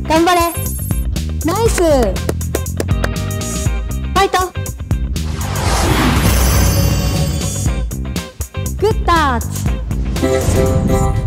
頑張れ。ナイス。ファイト。グッタッチ。